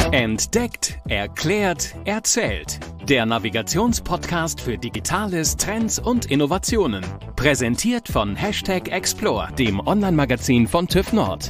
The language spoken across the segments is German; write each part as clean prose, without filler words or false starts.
Entdeckt, erklärt, erzählt. Der Navigationspodcast für Digitales, Trends und Innovationen. Präsentiert von #Explore, dem Online-Magazin von TÜV Nord.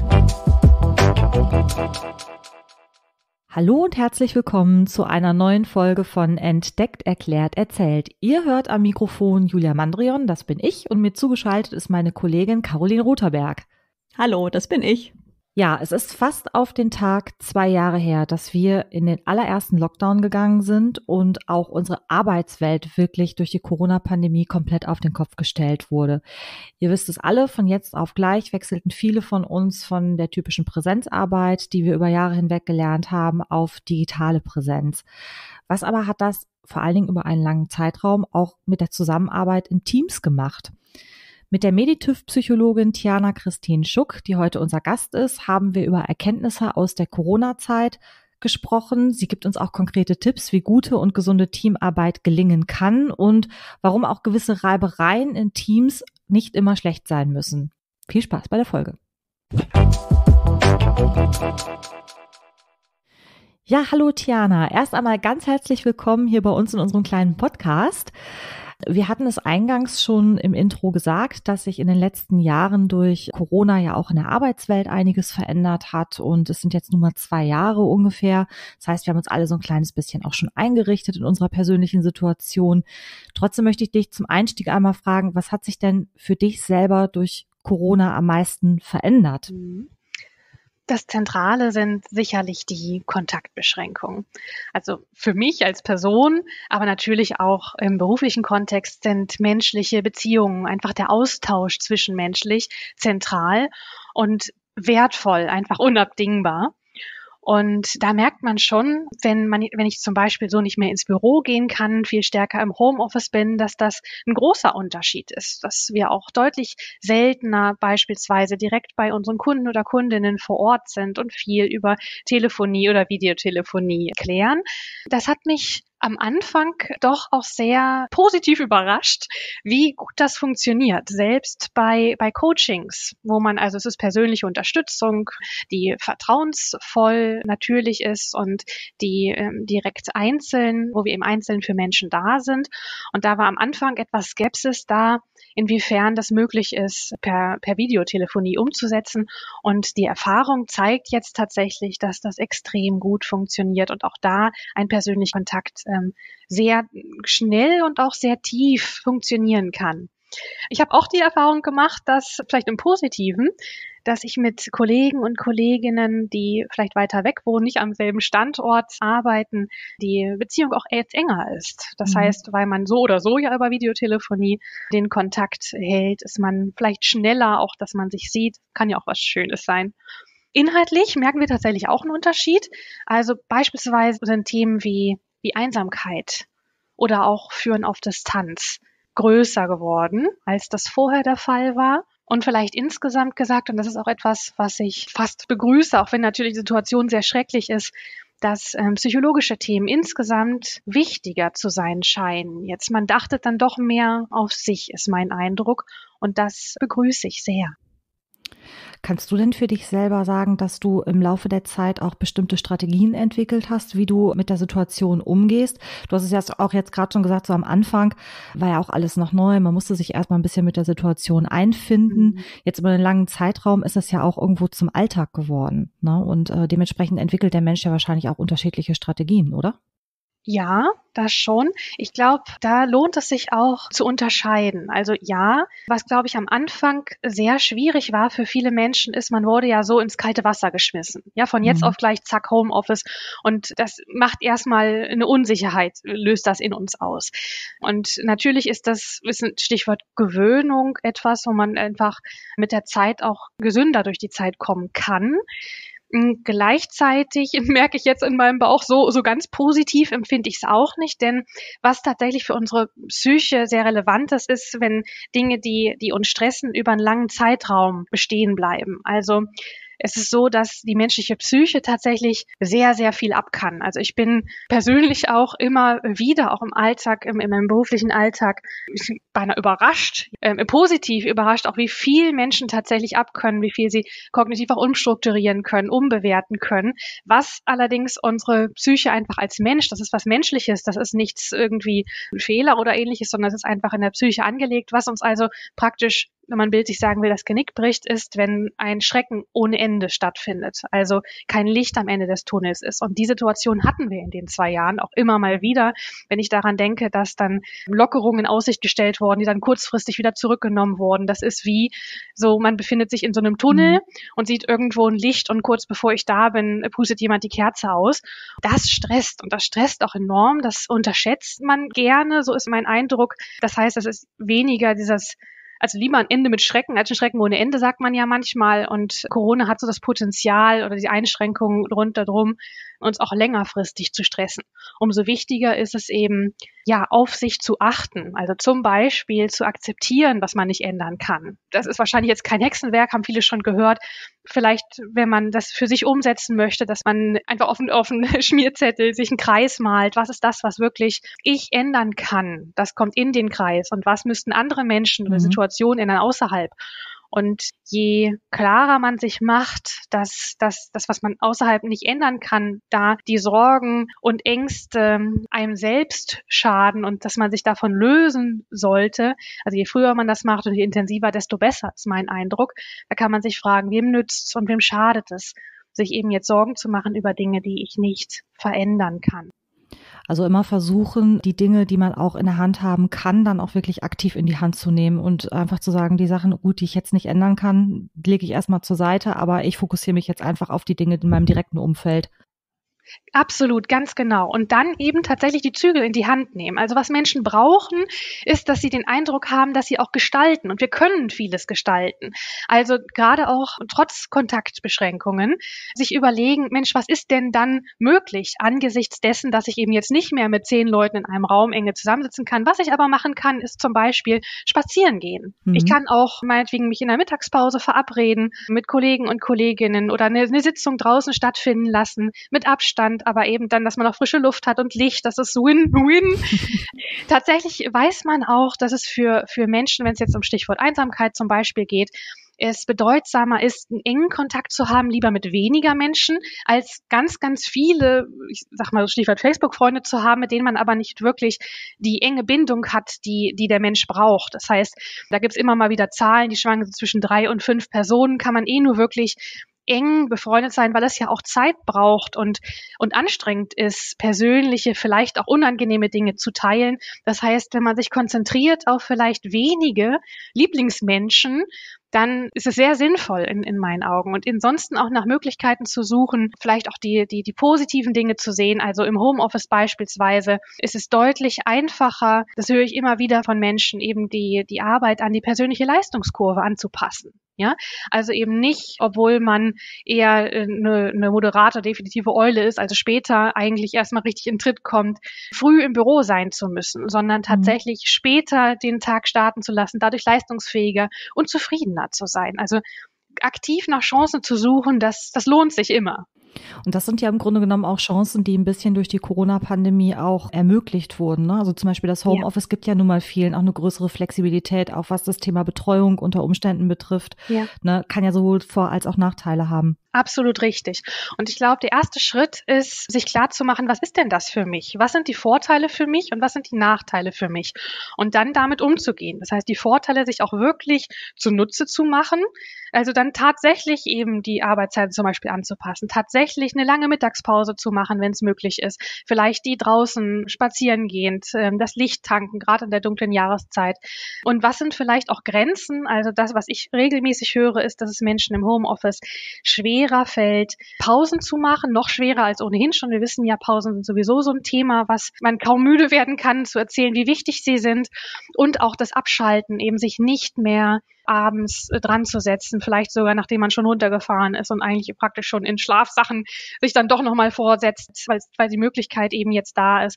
Hallo und herzlich willkommen zu einer neuen Folge von Entdeckt, erklärt, erzählt. Ihr hört am Mikrofon Julia Mandrion, das bin ich, und mir zugeschaltet ist meine Kollegin Caroline Rotherberg. Hallo, das bin ich. Ja, es ist fast auf den Tag 2 Jahre her, dass wir in den allerersten Lockdown gegangen sind und auch unsere Arbeitswelt wirklich durch die Corona-Pandemie komplett auf den Kopf gestellt wurde. Ihr wisst es alle, von jetzt auf gleich wechselten viele von uns von der typischen Präsenzarbeit, die wir über Jahre hinweg gelernt haben, auf digitale Präsenz. Was aber hat das vor allen Dingen über einen langen Zeitraum auch mit der Zusammenarbeit in Teams gemacht? Mit der Meditüv-Psychologin Tiana Christine Schuck, die heute unser Gast ist, haben wir über Erkenntnisse aus der Corona-Zeit gesprochen. Sie gibt uns auch konkrete Tipps, wie gute und gesunde Teamarbeit gelingen kann und warum auch gewisse Reibereien in Teams nicht immer schlecht sein müssen. Viel Spaß bei der Folge. Ja, hallo Tiana. Erst einmal ganz herzlich willkommen hier bei uns in unserem kleinen Podcast. Wir hatten es eingangs schon im Intro gesagt, dass sich in den letzten Jahren durch Corona ja auch in der Arbeitswelt einiges verändert hat und es sind jetzt nun mal 2 Jahre ungefähr. Das heißt, wir haben uns alle so ein kleines bisschen auch schon eingerichtet in unserer persönlichen Situation. Trotzdem möchte ich dich zum Einstieg einmal fragen, was hat sich denn für dich selber durch Corona am meisten verändert? Das Zentrale sind sicherlich die Kontaktbeschränkungen. Also für mich als Person, aber natürlich auch im beruflichen Kontext sind menschliche Beziehungen, einfach der Austausch zwischenmenschlich zentral und wertvoll, einfach unabdingbar. Und da merkt man schon, wenn ich zum Beispiel so nicht mehr ins Büro gehen kann, viel stärker im Homeoffice bin, dass das ein großer Unterschied ist, dass wir auch deutlich seltener beispielsweise direkt bei unseren Kunden oder Kundinnen vor Ort sind und viel über Telefonie oder Videotelefonie klären. Das hat mich am Anfang doch auch sehr positiv überrascht, wie gut das funktioniert. Selbst bei Coachings, wo man, also es ist persönliche Unterstützung, die vertrauensvoll natürlich ist und die direkt einzeln, wo wir eben einzeln für Menschen da sind. Und da war am Anfang etwas Skepsis da, inwiefern das möglich ist, per Videotelefonie umzusetzen. Und die Erfahrung zeigt jetzt tatsächlich, dass das extrem gut funktioniert und auch da ein persönlicher Kontakt sehr schnell und auch sehr tief funktionieren kann. Ich habe auch die Erfahrung gemacht, dass vielleicht im Positiven, dass ich mit Kollegen und Kolleginnen, die vielleicht weiter weg wohnen, nicht am selben Standort arbeiten, die Beziehung auch jetzt enger ist. Das heißt, weil man so oder so ja über Videotelefonie den Kontakt hält, ist man vielleicht schneller, auch dass man sich sieht, kann ja auch was Schönes sein. Inhaltlich merken wir tatsächlich auch einen Unterschied. Also beispielsweise sind Themen wie Einsamkeit oder auch Führen auf Distanz größer geworden, als das vorher der Fall war. Und vielleicht insgesamt gesagt, und das ist auch etwas, was ich fast begrüße, auch wenn natürlich die Situation sehr schrecklich ist, dass psychologische Themen insgesamt wichtiger zu sein scheinen. Jetzt, man achtet dann doch mehr auf sich, ist mein Eindruck. Und das begrüße ich sehr. Kannst du denn für dich selber sagen, dass du im Laufe der Zeit auch bestimmte Strategien entwickelt hast, wie du mit der Situation umgehst? Du hast es ja auch jetzt gerade schon gesagt, so am Anfang war ja auch alles noch neu. Man musste sich erstmal ein bisschen mit der Situation einfinden. Jetzt über einen langen Zeitraum ist es ja auch irgendwo zum Alltag geworden, ne? Und dementsprechend entwickelt der Mensch ja wahrscheinlich auch unterschiedliche Strategien, oder? Ja, das schon. Ich glaube, da lohnt es sich auch zu unterscheiden. Also ja, was, glaube ich, am Anfang sehr schwierig war für viele Menschen ist, man wurde ja so ins kalte Wasser geschmissen. Ja, von jetzt auf gleich, zack, Homeoffice. Und das macht erstmal eine Unsicherheit, löst das in uns aus. Und natürlich ist das, ist ein Stichwort Gewöhnung, etwas, wo man einfach mit der Zeit auch gesünder durch die Zeit kommen kann. Gleichzeitig merke ich jetzt in meinem Bauch, so ganz positiv empfinde ich es auch nicht, denn was tatsächlich für unsere Psyche sehr relevant ist, wenn Dinge, die uns stressen, über einen langen Zeitraum bestehen bleiben. Also es ist so, dass die menschliche Psyche tatsächlich sehr, sehr viel ab kann. Also ich bin persönlich auch immer wieder, auch im Alltag, in meinem beruflichen Alltag, beinahe überrascht, positiv überrascht, auch wie viel Menschen tatsächlich abkönnen, wie viel sie kognitiv auch umstrukturieren können, umbewerten können, was allerdings unsere Psyche einfach als Mensch, das ist was Menschliches, das ist nichts irgendwie ein Fehler oder ähnliches, sondern es ist einfach in der Psyche angelegt, was uns also praktisch, wenn man bildlich sagen will, das Genick bricht, ist, wenn ein Schrecken ohne Ende stattfindet, also kein Licht am Ende des Tunnels ist. Und die Situation hatten wir in den 2 Jahren auch immer mal wieder, wenn ich daran denke, dass dann Lockerungen in Aussicht gestellt wurden, die dann kurzfristig wieder zurückgenommen wurden. Das ist wie so, man befindet sich in so einem Tunnel und sieht irgendwo ein Licht und kurz bevor ich da bin, pustet jemand die Kerze aus. Das stresst und das stresst auch enorm. Das unterschätzt man gerne, so ist mein Eindruck. Das heißt, es ist weniger also lieber ein Ende mit Schrecken als ein Schrecken ohne Ende, sagt man ja manchmal. Und Corona hat so das Potenzial oder die Einschränkungen rundherum, uns auch längerfristig zu stressen. Umso wichtiger ist es eben, ja, auf sich zu achten. Also zum Beispiel zu akzeptieren, was man nicht ändern kann. Das ist wahrscheinlich jetzt kein Hexenwerk, haben viele schon gehört. Vielleicht, wenn man das für sich umsetzen möchte, dass man einfach auf einen Schmierzettel sich einen Kreis malt. Was ist das, was wirklich ich ändern kann? Das kommt in den Kreis. Und was müssten andere Menschen oder Situationen ändern außerhalb? Und je klarer man sich macht, dass das, was man außerhalb nicht ändern kann, da die Sorgen und Ängste einem selbst schaden und dass man sich davon lösen sollte, also je früher man das macht und je intensiver, desto besser ist mein Eindruck. Da kann man sich fragen, wem nützt's und wem schadet es, sich eben jetzt Sorgen zu machen über Dinge, die ich nicht verändern kann. Also immer versuchen, die Dinge, die man auch in der Hand haben kann, dann auch wirklich aktiv in die Hand zu nehmen und einfach zu sagen, die Sachen, gut, die ich jetzt nicht ändern kann, lege ich erstmal zur Seite, aber ich fokussiere mich jetzt einfach auf die Dinge in meinem direkten Umfeld. Absolut, ganz genau. Und dann eben tatsächlich die Zügel in die Hand nehmen. Also was Menschen brauchen, ist, dass sie den Eindruck haben, dass sie auch gestalten. Und wir können vieles gestalten. Also gerade auch trotz Kontaktbeschränkungen sich überlegen, Mensch, was ist denn dann möglich angesichts dessen, dass ich eben jetzt nicht mehr mit 10 Leuten in einem Raum enge zusammensitzen kann. Was ich aber machen kann, ist zum Beispiel spazieren gehen. Ich kann auch meinetwegen mich in der Mittagspause verabreden mit Kollegen und Kolleginnen oder eine Sitzung draußen stattfinden lassen mit Abstand, aber eben dann, dass man auch frische Luft hat und Licht, das ist Win-Win. Tatsächlich weiß man auch, dass es für Menschen, wenn es jetzt um Stichwort Einsamkeit zum Beispiel geht, es bedeutsamer ist, einen engen Kontakt zu haben, lieber mit weniger Menschen, als ganz, ganz viele, ich sag mal Stichwort Facebook-Freunde zu haben, mit denen man aber nicht wirklich die enge Bindung hat, die der Mensch braucht. Das heißt, da gibt's immer mal wieder Zahlen, die schwanken zwischen 3 und 5 Personen, kann man nur wirklich eng befreundet sein, weil es ja auch Zeit braucht und anstrengend ist, persönliche, vielleicht auch unangenehme Dinge zu teilen. Das heißt, wenn man sich konzentriert auf vielleicht wenige Lieblingsmenschen, dann ist es sehr sinnvoll in meinen Augen. Und ansonsten auch nach Möglichkeiten zu suchen, vielleicht auch die positiven Dinge zu sehen. Also im Homeoffice beispielsweise ist es deutlich einfacher, das höre ich immer wieder von Menschen, eben die Arbeit an die persönliche Leistungskurve anzupassen. Ja, also eben nicht, obwohl man eher eine moderate, definitive Eule ist, also später eigentlich erstmal richtig in Tritt kommt, früh im Büro sein zu müssen, sondern tatsächlich später den Tag starten zu lassen, dadurch leistungsfähiger und zufriedener zu sein. Also aktiv nach Chancen zu suchen, das lohnt sich immer. Und das sind ja im Grunde genommen auch Chancen, die ein bisschen durch die Corona-Pandemie auch ermöglicht wurden, ne? Also zum Beispiel das Homeoffice gibt ja nun mal vielen auch eine größere Flexibilität, auch was das Thema Betreuung unter Umständen betrifft. Ja. Ne? Kann ja sowohl Vor- als auch Nachteile haben. Absolut richtig. Und ich glaube, der erste Schritt ist, sich klarzumachen, was ist denn das für mich? Was sind die Vorteile für mich und was sind die Nachteile für mich? Und dann damit umzugehen. Das heißt, die Vorteile sich auch wirklich zunutze zu machen. Also dann tatsächlich eben die Arbeitszeiten zum Beispiel anzupassen, tatsächlich eine lange Mittagspause zu machen, wenn es möglich ist. Vielleicht die draußen spazieren gehend, das Licht tanken, gerade in der dunklen Jahreszeit. Und was sind vielleicht auch Grenzen? Also das, was ich regelmäßig höre, ist, dass es Menschen im Homeoffice schwerer fällt, Pausen zu machen, noch schwerer als ohnehin schon. Wir wissen ja, Pausen sind sowieso so ein Thema, was man kaum müde werden kann, zu erzählen, wie wichtig sie sind. Und auch das Abschalten, eben sich nicht mehr abends dran zu setzen, vielleicht sogar nachdem man schon runtergefahren ist und eigentlich praktisch schon in Schlafsachen sich dann doch nochmal vorsetzt, weil die Möglichkeit eben jetzt da ist.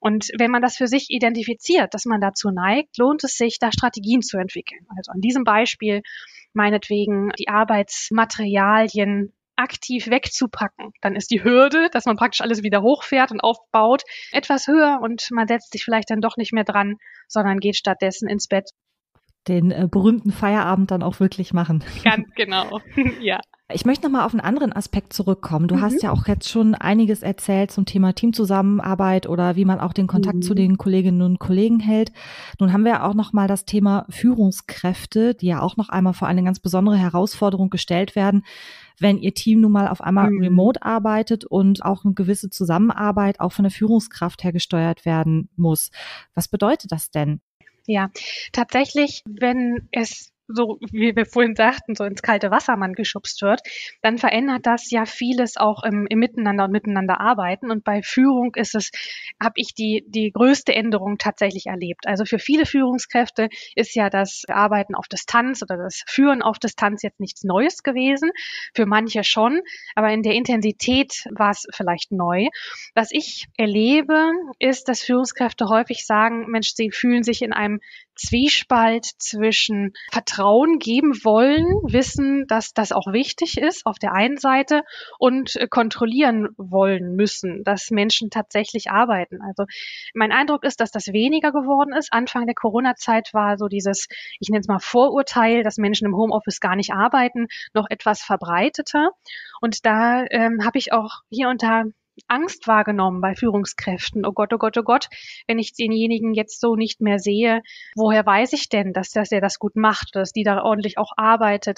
Und wenn man das für sich identifiziert, dass man dazu neigt, lohnt es sich, da Strategien zu entwickeln. Also an diesem Beispiel meinetwegen die Arbeitsmaterialien aktiv wegzupacken. Dann ist die Hürde, dass man praktisch alles wieder hochfährt und aufbaut, etwas höher und man setzt sich vielleicht dann doch nicht mehr dran, sondern geht stattdessen ins Bett. Den berühmten Feierabend dann auch wirklich machen. Ganz genau, ja. Ich möchte nochmal auf einen anderen Aspekt zurückkommen. Du hast ja auch jetzt schon einiges erzählt zum Thema Teamzusammenarbeit oder wie man auch den Kontakt zu den Kolleginnen und Kollegen hält. Nun haben wir auch nochmal das Thema Führungskräfte, die ja auch noch einmal vor eine ganz besondere Herausforderung gestellt werden, wenn ihr Team nun mal auf einmal remote arbeitet und auch eine gewisse Zusammenarbeit auch von der Führungskraft her gesteuert werden muss. Was bedeutet das denn? Ja, tatsächlich, wenn es so, wie wir vorhin sagten, so ins kalte Wasser man geschubst wird, dann verändert das ja vieles auch im Miteinander und Miteinander arbeiten. Und bei Führung habe ich die größte Änderung tatsächlich erlebt. Also für viele Führungskräfte ist ja das Arbeiten auf Distanz oder das Führen auf Distanz jetzt nichts Neues gewesen. Für manche schon, aber in der Intensität war es vielleicht neu. Was ich erlebe, ist, dass Führungskräfte häufig sagen, Mensch, sie fühlen sich in einem Zwiespalt zwischen Vertrauen geben wollen, wissen, dass das auch wichtig ist auf der einen Seite und kontrollieren wollen müssen, dass Menschen tatsächlich arbeiten. Also mein Eindruck ist, dass das weniger geworden ist. Anfang der Corona-Zeit war so dieses, ich nenne es mal Vorurteil, dass Menschen im Homeoffice gar nicht arbeiten, noch etwas verbreiteter. Und da habe ich auch hier und da Angst wahrgenommen bei Führungskräften. Oh Gott, oh Gott, oh Gott, wenn ich denjenigen jetzt so nicht mehr sehe, woher weiß ich denn, dass er das gut macht, dass die da ordentlich auch arbeitet?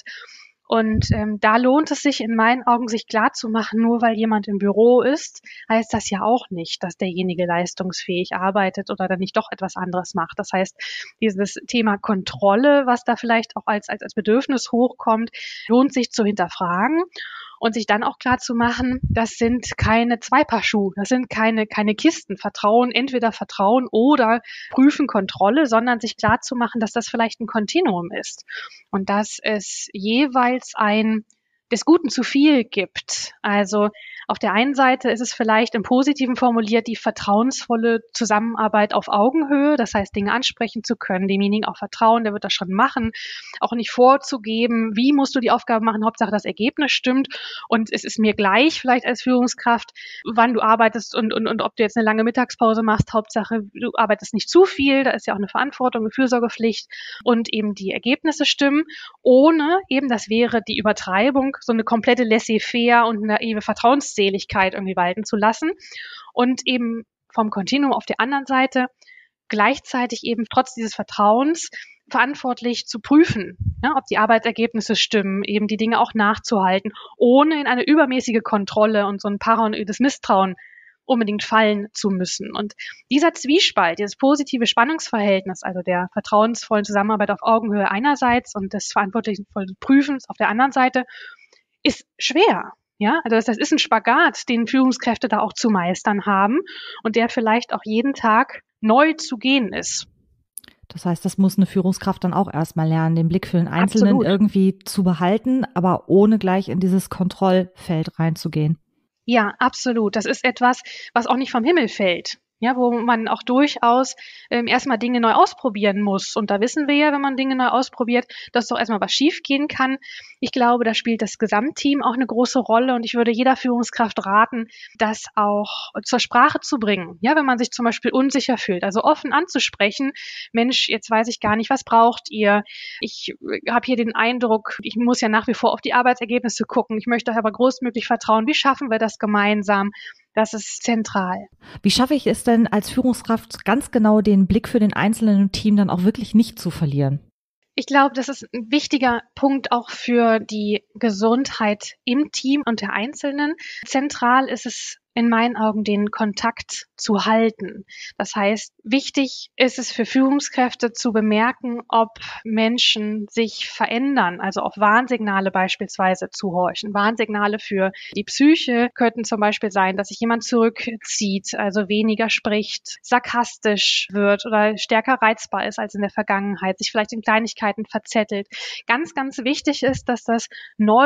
Und da lohnt es sich in meinen Augen, sich klarzumachen, nur weil jemand im Büro ist, heißt das ja auch nicht, dass derjenige leistungsfähig arbeitet oder dann nicht doch etwas anderes macht. Das heißt, dieses Thema Kontrolle, was da vielleicht auch als Bedürfnis hochkommt, lohnt sich zu hinterfragen. Und sich dann auch klar zu machen, das sind keine Zwei-Paar-Schuhe, das sind keine Kisten. Vertrauen, entweder Vertrauen oder Prüfen, Kontrolle, sondern sich klar zu machen, dass das vielleicht ein Kontinuum ist und dass es jeweils des Guten zu viel gibt. Also auf der einen Seite ist es vielleicht im Positiven formuliert die vertrauensvolle Zusammenarbeit auf Augenhöhe, das heißt Dinge ansprechen zu können, demjenigen auch vertrauen, der wird das schon machen, auch nicht vorzugeben, wie musst du die Aufgabe machen, Hauptsache das Ergebnis stimmt und es ist mir gleich vielleicht als Führungskraft, wann du arbeitest und ob du jetzt eine lange Mittagspause machst, Hauptsache du arbeitest nicht zu viel, da ist ja auch eine Verantwortung, eine Fürsorgepflicht und eben die Ergebnisse stimmen, ohne eben, das wäre die Übertreibung, so eine komplette Laissez-faire und eine naive Vertrauensseligkeit irgendwie walten zu lassen und eben vom Kontinuum auf der anderen Seite gleichzeitig eben trotz dieses Vertrauens verantwortlich zu prüfen, ja, ob die Arbeitsergebnisse stimmen, eben die Dinge auch nachzuhalten, ohne in eine übermäßige Kontrolle und so ein paranoides Misstrauen unbedingt fallen zu müssen. Und dieser Zwiespalt, dieses positive Spannungsverhältnis, also der vertrauensvollen Zusammenarbeit auf Augenhöhe einerseits und des verantwortungsvollen Prüfens auf der anderen Seite, ist schwer. Ja, also das ist ein Spagat, den Führungskräfte da auch zu meistern haben und der vielleicht auch jeden Tag neu zu gehen ist. Das heißt, das muss eine Führungskraft dann auch erstmal lernen, den Blick für den Einzelnen irgendwie zu behalten, aber ohne gleich in dieses Kontrollfeld reinzugehen. Ja, absolut. Das ist etwas, was auch nicht vom Himmel fällt. Ja, wo man auch durchaus erstmal Dinge neu ausprobieren muss. Und da wissen wir ja, wenn man Dinge neu ausprobiert, dass doch erstmal was schiefgehen kann. Ich glaube, da spielt das Gesamtteam auch eine große Rolle. Und ich würde jeder Führungskraft raten, das auch zur Sprache zu bringen. Ja, wenn man sich zum Beispiel unsicher fühlt, also offen anzusprechen. Mensch, jetzt weiß ich gar nicht, was braucht ihr? Ich habe hier den Eindruck, ich muss ja nach wie vor auf die Arbeitsergebnisse gucken. Ich möchte aber großmöglich vertrauen. Wie schaffen wir das gemeinsam? Das ist zentral. Wie schaffe ich es denn als Führungskraft ganz genau den Blick für den Einzelnen im Team dann auch wirklich nicht zu verlieren? Ich glaube, das ist ein wichtiger Punkt auch für die Gesundheit im Team und der Einzelnen. Zentral ist es in meinen Augen, den Kontakt zu halten. Das heißt, wichtig ist es für Führungskräfte zu bemerken, ob Menschen sich verändern, also auf Warnsignale beispielsweise zu horchen. Warnsignale für die Psyche könnten zum Beispiel sein, dass sich jemand zurückzieht, also weniger spricht, sarkastisch wird oder stärker reizbar ist als in der Vergangenheit, sich vielleicht in Kleinigkeiten verzettelt. Ganz, ganz wichtig ist, dass das neu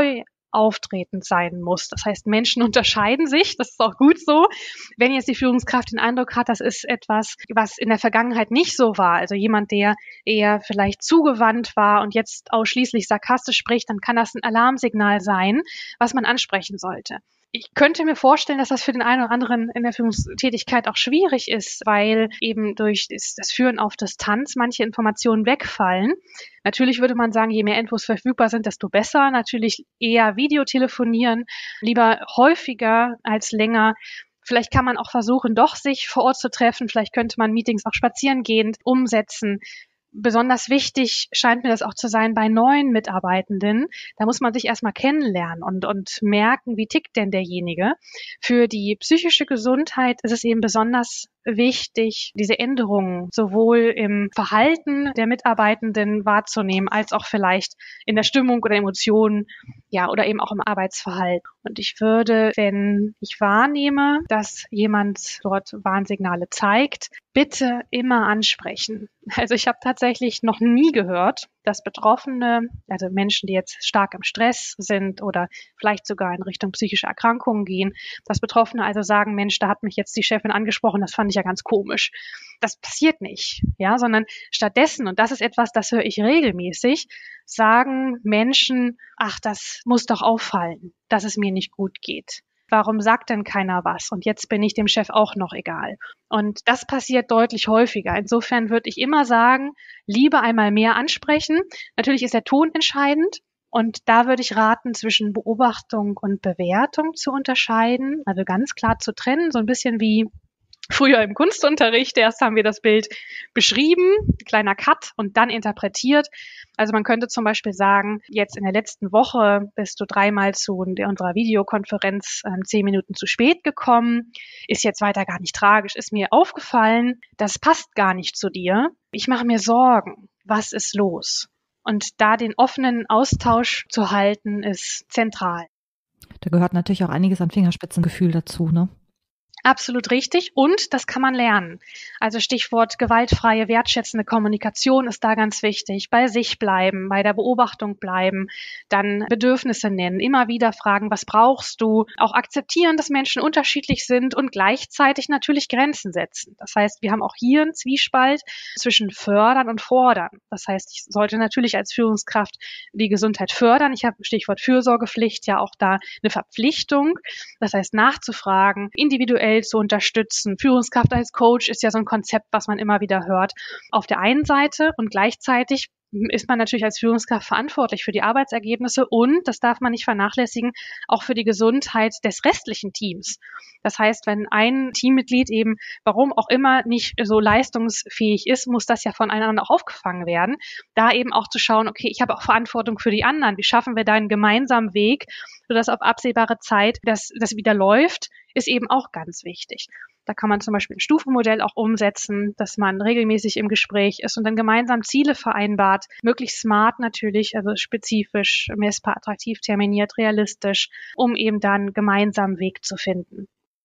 auftretend sein muss. Das heißt, Menschen unterscheiden sich, das ist auch gut so. Wenn jetzt die Führungskraft den Eindruck hat, das ist etwas, was in der Vergangenheit nicht so war, also jemand, der eher vielleicht zugewandt war und jetzt ausschließlich sarkastisch spricht, dann kann das ein Alarmsignal sein, was man ansprechen sollte. Ich könnte mir vorstellen, dass das für den einen oder anderen in der Führungstätigkeit auch schwierig ist, weil eben durch das Führen auf Distanz manche Informationen wegfallen. Natürlich würde man sagen, je mehr Infos verfügbar sind, desto besser. Natürlich eher Videotelefonieren, lieber häufiger als länger. Vielleicht kann man auch versuchen, doch sich vor Ort zu treffen. Vielleicht könnte man Meetings auch spazierengehend umsetzen. Besonders wichtig scheint mir das auch zu sein bei neuen Mitarbeitenden. Da muss man sich erstmal kennenlernen und merken, wie tickt denn derjenige. Für die psychische Gesundheit ist es eben besonders wichtig, diese Änderungen sowohl im Verhalten der Mitarbeitenden wahrzunehmen, als auch vielleicht in der Stimmung oder Emotionen, ja, oder eben auch im Arbeitsverhalten. Und ich würde, wenn ich wahrnehme, dass jemand dort Warnsignale zeigt, bitte immer ansprechen. Also ich habe tatsächlich noch nie gehört, dass Betroffene, also Menschen, die jetzt stark im Stress sind oder vielleicht sogar in Richtung psychische Erkrankungen gehen, dass Betroffene also sagen, Mensch, da hat mich jetzt die Chefin angesprochen, das fand ich ja ganz komisch. Das passiert nicht, ja, sondern stattdessen, und das ist etwas, das höre ich regelmäßig, sagen Menschen, ach, das muss doch auffallen, dass es mir nicht gut geht. Warum sagt denn keiner was? Und jetzt bin ich dem Chef auch noch egal. Und das passiert deutlich häufiger. Insofern würde ich immer sagen, lieber einmal mehr ansprechen. Natürlich ist der Ton entscheidend. Und da würde ich raten, zwischen Beobachtung und Bewertung zu unterscheiden. Also ganz klar zu trennen, so ein bisschen wie früher im Kunstunterricht. Erst haben wir das Bild beschrieben, kleiner Cut und dann interpretiert. Also man könnte zum Beispiel sagen, jetzt in der letzten Woche bist du 3-mal zu unserer Videokonferenz 10 Minuten zu spät gekommen. Ist jetzt weiter gar nicht tragisch. Ist mir aufgefallen, das passt gar nicht zu dir. Ich mache mir Sorgen. Was ist los? Und da den offenen Austausch zu halten, ist zentral. Da gehört natürlich auch einiges an Fingerspitzengefühl dazu, ne? Absolut richtig. Und das kann man lernen. Also Stichwort gewaltfreie, wertschätzende Kommunikation ist da ganz wichtig. Bei sich bleiben, bei der Beobachtung bleiben, dann Bedürfnisse nennen, immer wieder fragen, was brauchst du? Auch akzeptieren, dass Menschen unterschiedlich sind und gleichzeitig natürlich Grenzen setzen. Das heißt, wir haben auch hier einen Zwiespalt zwischen fördern und fordern. Das heißt, ich sollte natürlich als Führungskraft die Gesundheit fördern. Ich habe Stichwort Fürsorgepflicht ja auch da eine Verpflichtung. Das heißt, nachzufragen, individuell zu unterstützen. Führungskraft als Coach ist ja so ein Konzept, was man immer wieder hört. Auf der einen Seite und gleichzeitig ist man natürlich als Führungskraft verantwortlich für die Arbeitsergebnisse und, das darf man nicht vernachlässigen, auch für die Gesundheit des restlichen Teams. Das heißt, wenn ein Teammitglied eben, warum auch immer, nicht so leistungsfähig ist, muss das ja von anderen auch aufgefangen werden. Da eben auch zu schauen, okay, ich habe auch Verantwortung für die anderen. Wie schaffen wir da einen gemeinsamen Weg, sodass auf absehbare Zeit das wieder läuft, ist eben auch ganz wichtig. Da kann man zum Beispiel ein Stufenmodell auch umsetzen, dass man regelmäßig im Gespräch ist und dann gemeinsam Ziele vereinbart, möglichst smart natürlich, also spezifisch, messbar, attraktiv, terminiert, realistisch, um eben dann gemeinsam einen Weg zu finden.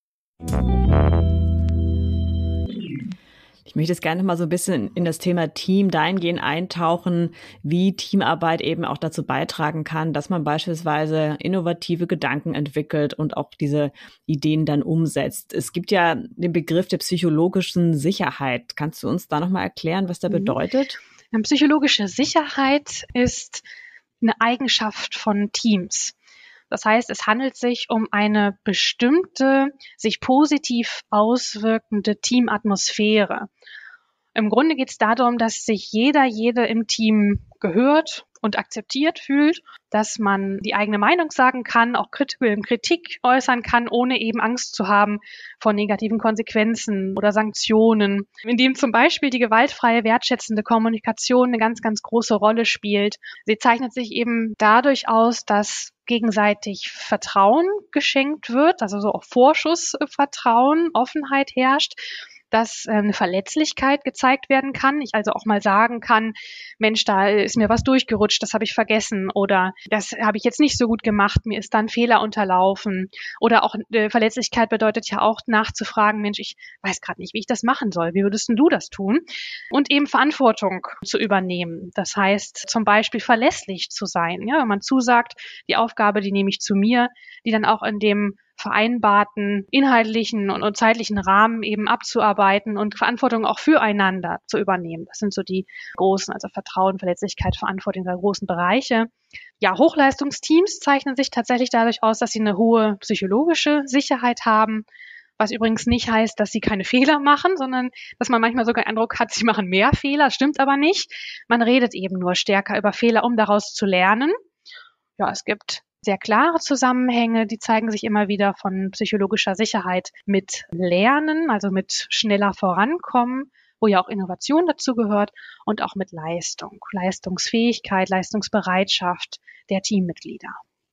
Ich möchte jetzt gerne mal so ein bisschen in das Thema Team dahingehend eintauchen, wie Teamarbeit eben auch dazu beitragen kann, dass man beispielsweise innovative Gedanken entwickelt und auch diese Ideen dann umsetzt. Es gibt ja den Begriff der psychologischen Sicherheit. Kannst du uns da nochmal erklären, was der bedeutet? Psychologische Sicherheit ist eine Eigenschaft von Teams. Das heißt, es handelt sich um eine bestimmte, sich positiv auswirkende Teamatmosphäre. Im Grunde geht es darum, dass sich jede im Team gehört und akzeptiert fühlt, dass man die eigene Meinung sagen kann, auch Kritik äußern kann, ohne eben Angst zu haben vor negativen Konsequenzen oder Sanktionen, indem zum Beispiel die gewaltfreie, wertschätzende Kommunikation eine ganz, ganz große Rolle spielt. Sie zeichnet sich eben dadurch aus, dass gegenseitig Vertrauen geschenkt wird, also so auch Vorschussvertrauen, Offenheit herrscht, dass eine Verletzlichkeit gezeigt werden kann. Ich also auch mal sagen kann, Mensch, da ist mir was durchgerutscht, das habe ich vergessen oder das habe ich jetzt nicht so gut gemacht, mir ist da ein Fehler unterlaufen. Oder auch Verletzlichkeit bedeutet ja auch nachzufragen, Mensch, ich weiß gerade nicht, wie ich das machen soll. Wie würdest denn du das tun? Und eben Verantwortung zu übernehmen. Das heißt zum Beispiel verlässlich zu sein. Ja, wenn man zusagt, die Aufgabe, die nehme ich zu mir, die dann auch in dem vereinbarten inhaltlichen und zeitlichen Rahmen eben abzuarbeiten und Verantwortung auch füreinander zu übernehmen. Das sind so die großen, also Vertrauen, Verletzlichkeit, Verantwortung der großen Bereiche. Ja, Hochleistungsteams zeichnen sich tatsächlich dadurch aus, dass sie eine hohe psychologische Sicherheit haben, was übrigens nicht heißt, dass sie keine Fehler machen, sondern dass man manchmal sogar den Eindruck hat, sie machen mehr Fehler, stimmt aber nicht. Man redet eben nur stärker über Fehler, um daraus zu lernen. Ja, es gibt sehr klare Zusammenhänge, die zeigen sich immer wieder von psychologischer Sicherheit mit Lernen, also mit schneller Vorankommen, wo ja auch Innovation dazu gehört und auch mit Leistung, Leistungsfähigkeit, Leistungsbereitschaft der Teammitglieder.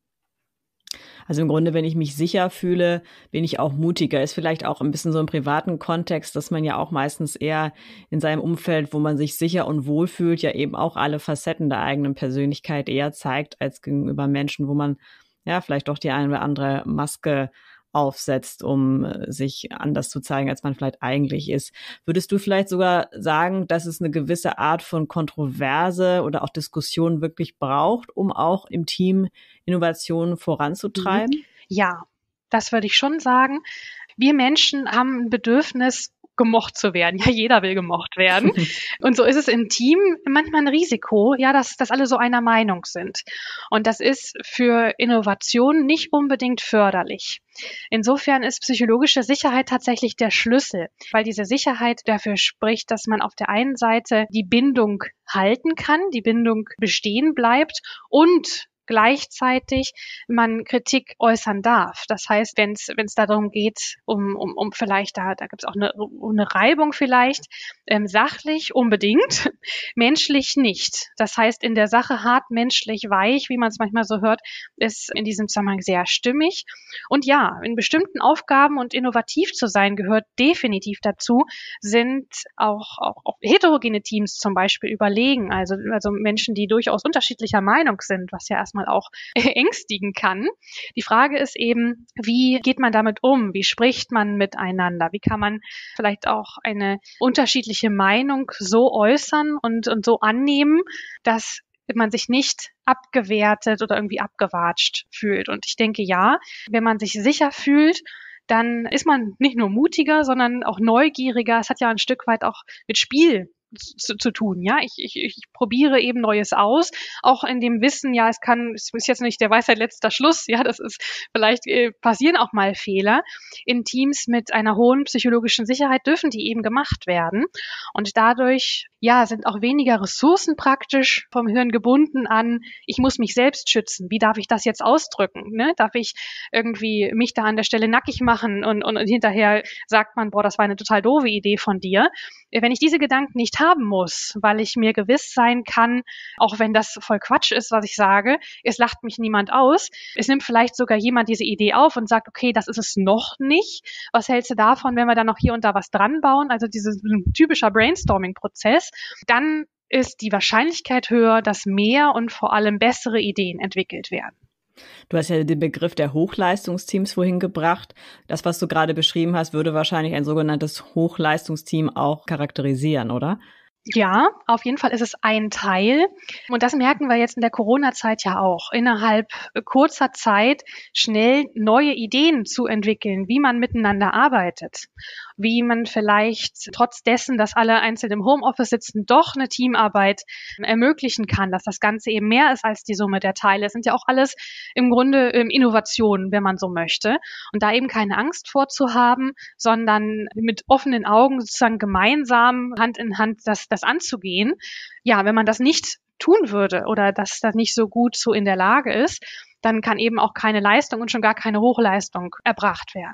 Also im Grunde, wenn ich mich sicher fühle, bin ich auch mutiger. Ist vielleicht auch ein bisschen so im privaten Kontext, dass man ja auch meistens eher in seinem Umfeld, wo man sich sicher und wohl fühlt, ja eben auch alle Facetten der eigenen Persönlichkeit eher zeigt, als gegenüber Menschen, wo man ja vielleicht doch die eine oder andere Maske aufsetzt, um sich anders zu zeigen, als man vielleicht eigentlich ist. Würdest du vielleicht sogar sagen, dass es eine gewisse Art von Kontroverse oder auch Diskussion wirklich braucht, um auch im Team Innovationen voranzutreiben? Ja, das würde ich schon sagen. Wir Menschen haben ein Bedürfnis, gemocht zu werden. Ja, jeder will gemocht werden. Und so ist es im Team manchmal ein Risiko, ja, dass alle so einer Meinung sind. Und das ist für Innovation nicht unbedingt förderlich. Insofern ist psychologische Sicherheit tatsächlich der Schlüssel, weil diese Sicherheit dafür spricht, dass man auf der einen Seite die Bindung halten kann, die Bindung bestehen bleibt und gleichzeitig man Kritik äußern darf. Das heißt, wenn es darum geht, um vielleicht, da gibt es auch eine Reibung vielleicht, sachlich unbedingt, menschlich nicht. Das heißt, in der Sache hart, menschlich, weich, wie man es manchmal so hört, ist in diesem Zusammenhang sehr stimmig. Und ja, in bestimmten Aufgaben und innovativ zu sein, gehört definitiv dazu, sind auch heterogene Teams zum Beispiel überlegen, also Menschen, die durchaus unterschiedlicher Meinung sind, was ja erstmal auch ängstigen kann. Die Frage ist eben, wie geht man damit um? Wie spricht man miteinander? Wie kann man vielleicht auch eine unterschiedliche Meinung so äußern und so annehmen, dass man sich nicht abgewertet oder irgendwie abgewatscht fühlt? Und ich denke, ja, wenn man sich sicher fühlt, dann ist man nicht nur mutiger, sondern auch neugieriger. Es hat ja ein Stück weit auch mit Spiel zu tun, ja. Ich probiere eben Neues aus, auch in dem Wissen, ja, es ist jetzt nicht der Weisheit letzter Schluss, ja, das ist, vielleicht passieren auch mal Fehler. In Teams mit einer hohen psychologischen Sicherheit dürfen die eben gemacht werden. Und dadurch, ja, sind auch weniger Ressourcen praktisch vom Hirn gebunden an, ich muss mich selbst schützen. Wie darf ich das jetzt ausdrücken? Ne? Darf ich irgendwie mich da an der Stelle nackig machen und hinterher sagt man, boah, das war eine total doofe Idee von dir. Wenn ich diese Gedanken nicht haben muss, weil ich mir gewiss sein kann, auch wenn das voll Quatsch ist, was ich sage, es lacht mich niemand aus. Es nimmt vielleicht sogar jemand diese Idee auf und sagt, okay, das ist es noch nicht. Was hältst du davon, wenn wir da noch hier und da was dran bauen? Also dieses typischer Brainstorming-Prozess. Dann ist die Wahrscheinlichkeit höher, dass mehr und vor allem bessere Ideen entwickelt werden. Du hast ja den Begriff der Hochleistungsteams vorhin gebracht. Das, was du gerade beschrieben hast, würde wahrscheinlich ein sogenanntes Hochleistungsteam auch charakterisieren, oder? Ja, auf jeden Fall ist es ein Teil. Und das merken wir jetzt in der Corona-Zeit ja auch. Innerhalb kurzer Zeit schnell neue Ideen zu entwickeln, wie man miteinander arbeitet, wie man vielleicht trotz dessen, dass alle einzeln im Homeoffice sitzen, doch eine Teamarbeit ermöglichen kann, dass das Ganze eben mehr ist als die Summe der Teile. Es sind ja auch alles im Grunde Innovationen, wenn man so möchte. Und da eben keine Angst vorzuhaben, sondern mit offenen Augen sozusagen gemeinsam Hand in Hand das anzugehen. Ja, wenn man das nicht tun würde oder dass das nicht so gut so in der Lage ist, dann kann eben auch keine Leistung und schon gar keine Hochleistung erbracht werden.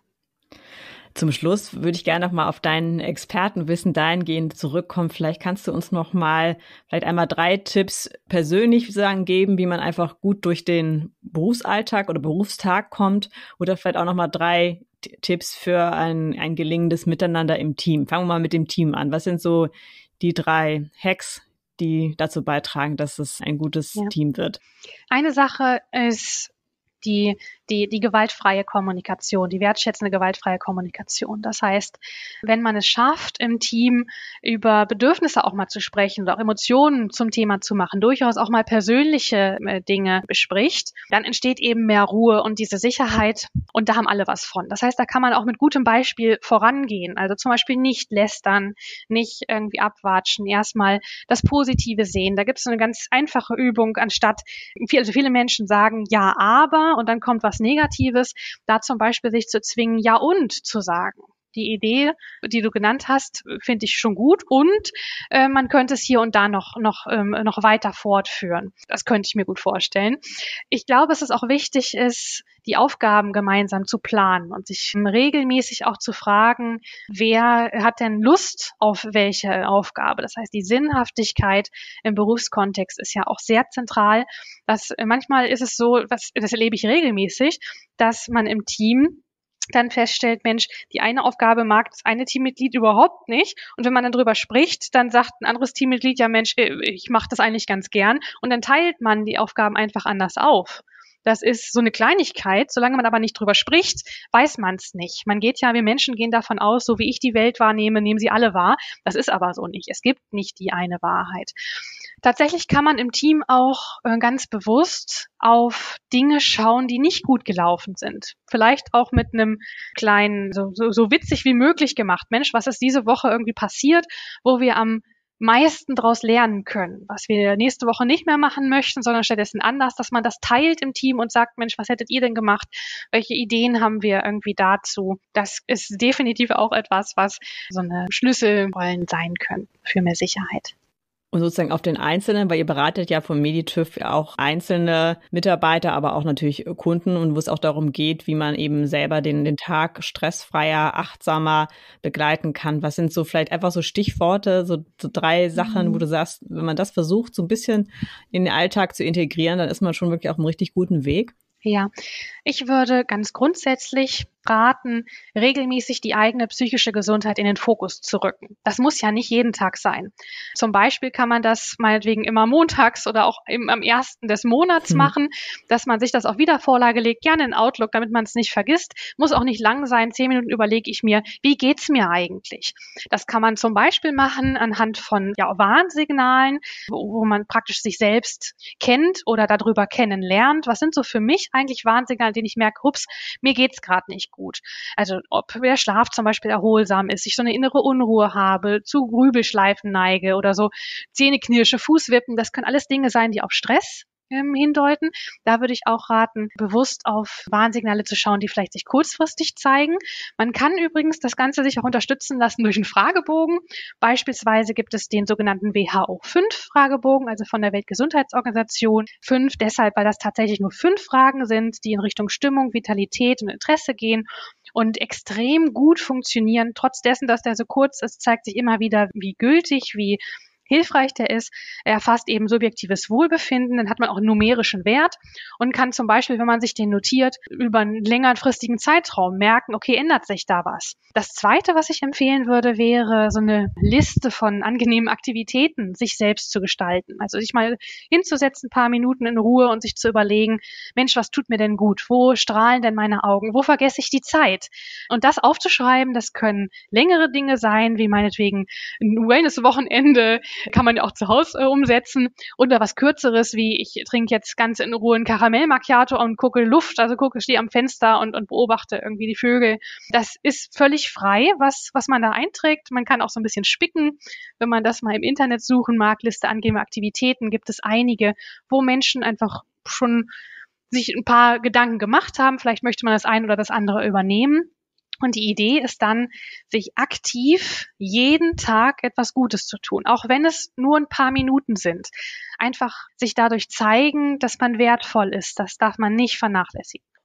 Zum Schluss würde ich gerne noch mal auf dein Expertenwissen dahingehend zurückkommen. Vielleicht kannst du uns noch mal vielleicht einmal 3 Tipps persönlich geben, wie man einfach gut durch den Berufsalltag oder Berufstag kommt, oder vielleicht auch noch mal 3 Tipps für ein gelingendes Miteinander im Team. Fangen wir mal mit dem Team an. Was sind so die 3 Hacks, die dazu beitragen, dass es ein gutes Team wird? Eine Sache ist die gewaltfreie Kommunikation, die wertschätzende gewaltfreie Kommunikation. Das heißt, wenn man es schafft, im Team über Bedürfnisse auch mal zu sprechen oder auch Emotionen zum Thema zu machen, durchaus auch mal persönliche Dinge bespricht, dann entsteht eben mehr Ruhe und diese Sicherheit, und da haben alle was von. Das heißt, da kann man auch mit gutem Beispiel vorangehen. Also zum Beispiel nicht lästern, nicht irgendwie abwatschen, erstmal das Positive sehen. Da gibt es eine ganz einfache Übung, anstatt, viele Menschen sagen ja, aber, und dann kommt was Negatives, da zum Beispiel sich zu zwingen, ja und zu sagen. Die Idee, die du genannt hast, finde ich schon gut, und man könnte es hier und da noch weiter fortführen. Das könnte ich mir gut vorstellen. Ich glaube, dass es auch wichtig ist, die Aufgaben gemeinsam zu planen und sich regelmäßig auch zu fragen, wer hat denn Lust auf welche Aufgabe? Das heißt, die Sinnhaftigkeit im Berufskontext ist ja auch sehr zentral. Manchmal ist es so, das erlebe ich regelmäßig, dass man im Team dann feststellt, Mensch, die eine Aufgabe mag das eine Teammitglied überhaupt nicht. Und wenn man dann drüber spricht, dann sagt ein anderes Teammitglied, ja Mensch, ich mache das eigentlich ganz gern. Und dann teilt man die Aufgaben einfach anders auf. Das ist so eine Kleinigkeit. Solange man aber nicht drüber spricht, weiß man es nicht. Wir Menschen gehen davon aus, so wie ich die Welt wahrnehme, nehmen sie alle wahr. Das ist aber so nicht. Es gibt nicht die eine Wahrheit. Tatsächlich kann man im Team auch ganz bewusst auf Dinge schauen, die nicht gut gelaufen sind. Vielleicht auch mit einem kleinen, so witzig wie möglich gemacht. Mensch, was ist diese Woche irgendwie passiert, wo wir am meisten daraus lernen können, was wir nächste Woche nicht mehr machen möchten, sondern stattdessen anders, dass man das teilt im Team und sagt, Mensch, was hättet ihr denn gemacht? Welche Ideen haben wir irgendwie dazu? Das ist definitiv auch etwas, was so eine Schlüsselrollen sein können für mehr Sicherheit. Und sozusagen auf den Einzelnen, weil ihr beratet ja vom Meditüv auch einzelne Mitarbeiter, aber auch natürlich Kunden, und wo es auch darum geht, wie man eben selber den Tag stressfreier, achtsamer begleiten kann. Was sind so vielleicht einfach so Stichworte, so 3 Sachen, wo du sagst, wenn man das versucht, so ein bisschen in den Alltag zu integrieren, dann ist man schon wirklich auf einem richtig guten Weg? Ja, ich würde ganz grundsätzlich raten, regelmäßig die eigene psychische Gesundheit in den Fokus zu rücken. Das muss ja nicht jeden Tag sein. Zum Beispiel kann man das meinetwegen immer montags oder auch am 1. des Monats machen, dass man sich das auf Wiedervorlage legt, gerne in Outlook, damit man es nicht vergisst. Muss auch nicht lang sein. 10 Minuten überlege ich mir, wie geht's mir eigentlich? Das kann man zum Beispiel machen anhand von Warnsignalen, wo man praktisch sich selbst kennt oder darüber kennenlernt. Was sind so für mich eigentlich Warnsignale, denen ich merke, ups, mir geht's gerade nicht gut. Also ob der Schlaf zum Beispiel erholsam ist, ich so eine innere Unruhe habe, zu Grübelschleifen neige oder so Zähneknirsche, Fußwippen, das können alles Dinge sein, die auf Stress hindeuten. Da würde ich auch raten, bewusst auf Warnsignale zu schauen, die vielleicht sich kurzfristig zeigen. Man kann übrigens das Ganze sich auch unterstützen lassen durch einen Fragebogen. Beispielsweise gibt es den sogenannten WHO-5-Fragebogen, also von der Weltgesundheitsorganisation. 5 deshalb, weil das tatsächlich nur 5 Fragen sind, die in Richtung Stimmung, Vitalität und Interesse gehen und extrem gut funktionieren. Trotz dessen, dass der so kurz ist, zeigt sich immer wieder, wie gültig, wie hilfreich der ist. Er erfasst eben subjektives Wohlbefinden, dann hat man auch einen numerischen Wert und kann zum Beispiel, wenn man sich den notiert, über einen längerfristigen Zeitraum merken, okay, ändert sich da was. Das Zweite, was ich empfehlen würde, wäre so eine Liste von angenehmen Aktivitäten, sich selbst zu gestalten. Also sich mal hinzusetzen, ein paar Minuten in Ruhe und sich zu überlegen, Mensch, was tut mir denn gut? Wo strahlen denn meine Augen? Wo vergesse ich die Zeit? Und das aufzuschreiben, das können längere Dinge sein, wie meinetwegen ein Wellness-Wochenende, kann man ja auch zu Hause umsetzen. Oder was Kürzeres, wie ich trinke jetzt ganz in Ruhe einen Karamell-Macchiato und gucke Luft, also stehe am Fenster und beobachte irgendwie die Vögel. Das ist völlig frei, was man da einträgt. Man kann auch so ein bisschen spicken. Wenn man das mal im Internet suchen mag, Liste angenehmer Aktivitäten, gibt es einige, wo Menschen einfach schon sich ein paar Gedanken gemacht haben. Vielleicht möchte man das eine oder das andere übernehmen. Und die Idee ist dann, sich aktiv jeden Tag etwas Gutes zu tun, auch wenn es nur ein paar Minuten sind. Einfach sich dadurch zeigen, dass man wertvoll ist. Das darf man nicht vernachlässigen.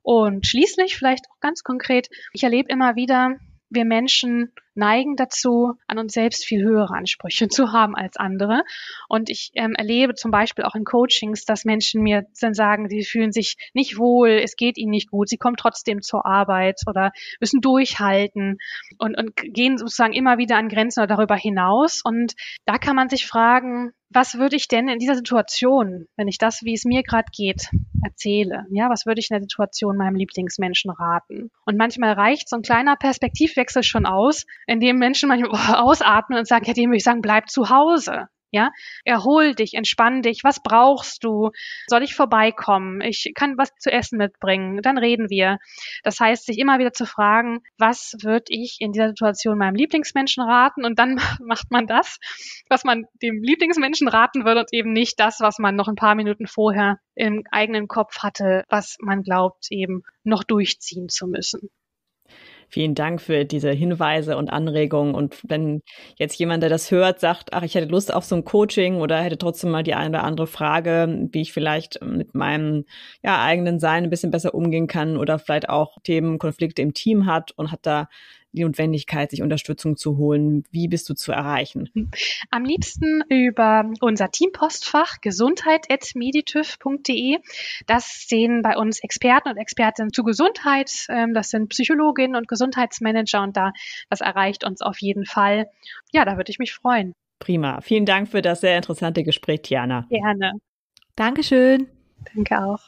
Und schließlich, vielleicht auch ganz konkret, ich erlebe immer wieder, wir Menschen neigen dazu, an uns selbst viel höhere Ansprüche zu haben als andere. Und ich erlebe zum Beispiel auch in Coachings, dass Menschen mir dann sagen, sie fühlen sich nicht wohl, es geht ihnen nicht gut, sie kommen trotzdem zur Arbeit oder müssen durchhalten und gehen sozusagen immer wieder an Grenzen oder darüber hinaus. Und da kann man sich fragen, was würde ich denn in dieser Situation, wenn ich das, wie es mir gerade geht, erzähle? Ja, was würde ich in der Situation meinem Lieblingsmenschen raten? Und manchmal reicht so ein kleiner Perspektivwechsel schon aus, indem Menschen manchmal ausatmen und sagen, ja, dem würde ich sagen, bleib zu Hause. Ja, erhol dich, entspann dich. Was brauchst du? Soll ich vorbeikommen? Ich kann was zu essen mitbringen. Dann reden wir. Das heißt, sich immer wieder zu fragen, was würde ich in dieser Situation meinem Lieblingsmenschen raten? Und dann macht man das, was man dem Lieblingsmenschen raten würde und eben nicht das, was man noch ein paar Minuten vorher im eigenen Kopf hatte, was man glaubt, eben noch durchziehen zu müssen. Vielen Dank für diese Hinweise und Anregungen. Und wenn jetzt jemand, der das hört, sagt, ach, ich hätte Lust auf so ein Coaching oder hätte trotzdem mal die eine oder andere Frage, wie ich vielleicht mit meinem eigenen Sein ein bisschen besser umgehen kann oder vielleicht auch Themen, Konflikte im Team hat und hat da die Notwendigkeit, sich Unterstützung zu holen. Wie bist du zu erreichen? Am liebsten über unser Teampostfach gesundheit@meditüv.de. Das sehen bei uns Experten und Expertinnen zu Gesundheit. Das sind Psychologinnen und Gesundheitsmanager und das erreicht uns auf jeden Fall. Ja, da würde ich mich freuen. Prima. Vielen Dank für das sehr interessante Gespräch, Tiana. Gerne. Dankeschön. Danke auch.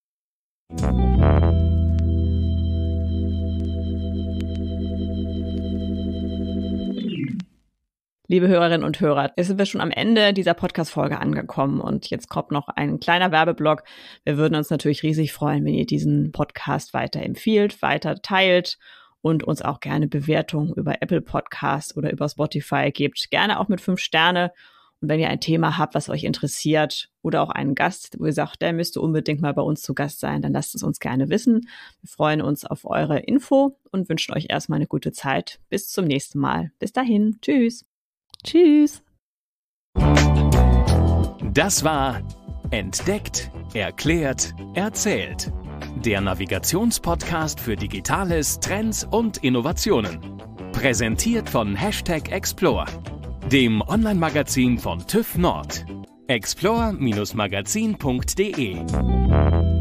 Liebe Hörerinnen und Hörer, jetzt sind wir schon am Ende dieser Podcast-Folge angekommen und jetzt kommt noch ein kleiner Werbeblock. Wir würden uns natürlich riesig freuen, wenn ihr diesen Podcast weiterempfiehlt, weiter teilt und uns auch gerne Bewertungen über Apple Podcasts oder über Spotify gebt. Gerne auch mit 5 Sterne. Und wenn ihr ein Thema habt, was euch interessiert oder auch einen Gast, wo ihr sagt, der müsste unbedingt mal bei uns zu Gast sein, dann lasst es uns gerne wissen. Wir freuen uns auf eure Info und wünschen euch erstmal eine gute Zeit. Bis zum nächsten Mal. Bis dahin. Tschüss. Tschüss. Das war Entdeckt, Erklärt, Erzählt. Der Navigationspodcast für Digitales, Trends und Innovationen. Präsentiert von #Explore, dem Online-Magazin von TÜV Nord. explore-magazin.de